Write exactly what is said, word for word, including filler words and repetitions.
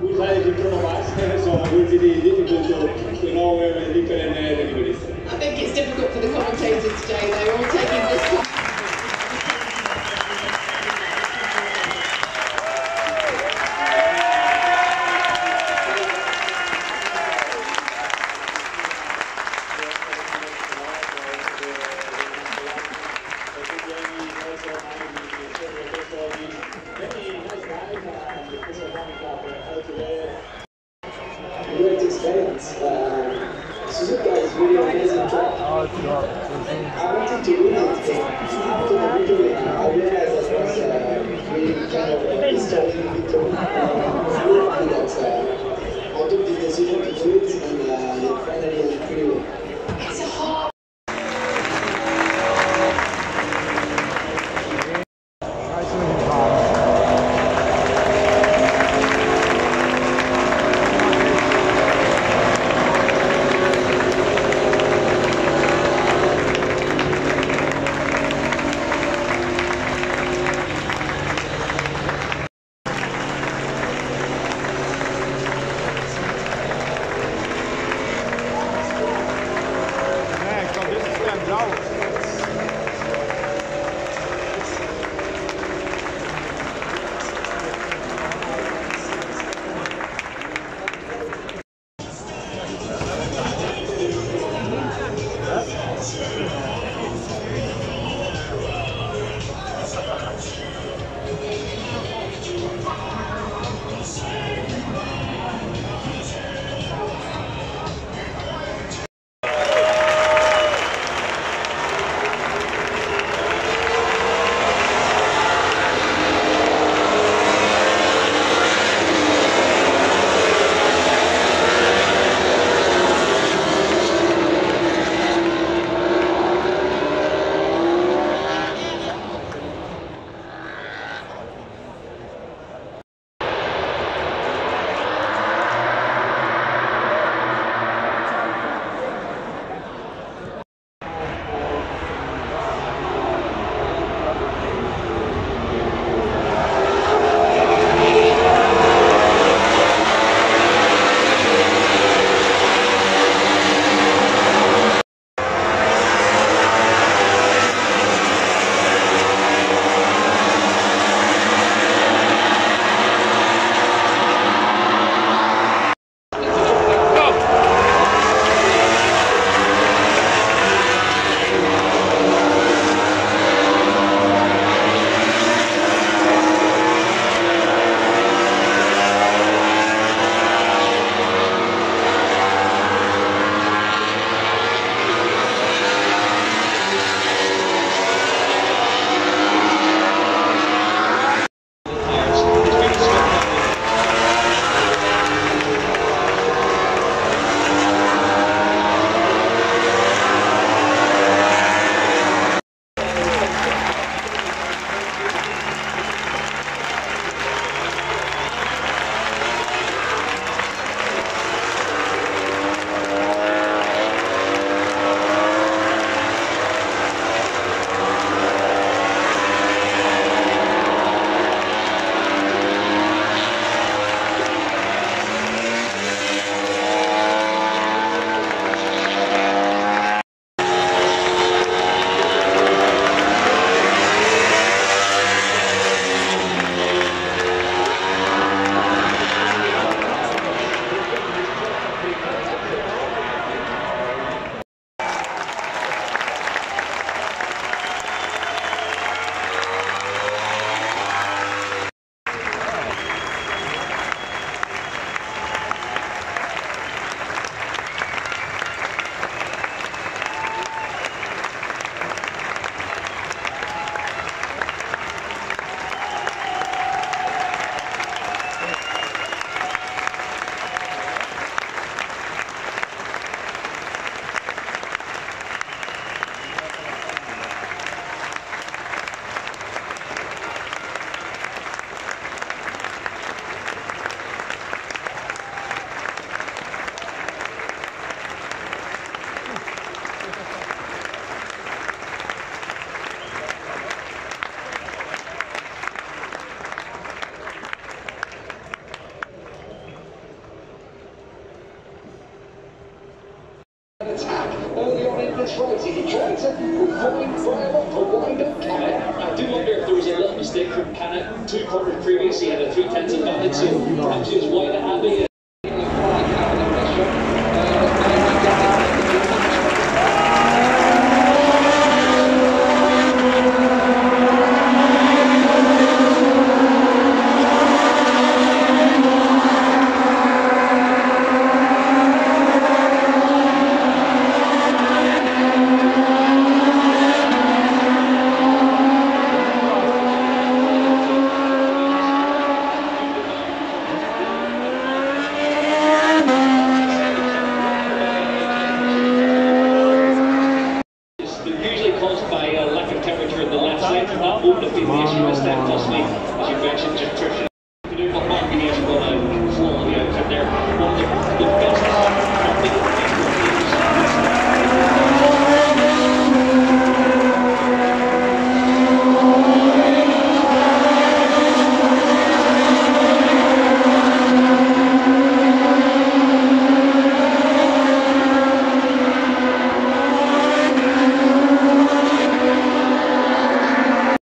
we tried different ones, so it will be difficult to, to know uh, different uh, deliveries. I think it's difficult for the commentators today. They're all taking this. Great experience. Uh, Suzuka is really amazing track. I wanted to win it, but victory, I realized that was uh, really kind of a historic victory. Uh, I'm really happy that uh, I took the decision to do it, and uh, finally I'm pretty well. It's a hard. Tracy. He tries it. Fine final to wind up Canet. I do wonder if there was a little mistake from Canet. Two corners previous, he had a three tenths advantage, so perhaps he was wide and happy.